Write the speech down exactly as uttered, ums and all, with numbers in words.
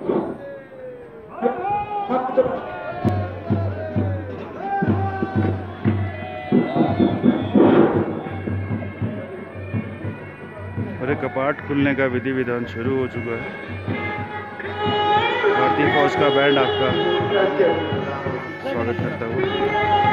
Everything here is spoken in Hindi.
अरे कपाट खुलने का विधि विधान शुरू हो चुका है। भारतीय फौज का बैंड आपका स्वागत करता हुआ।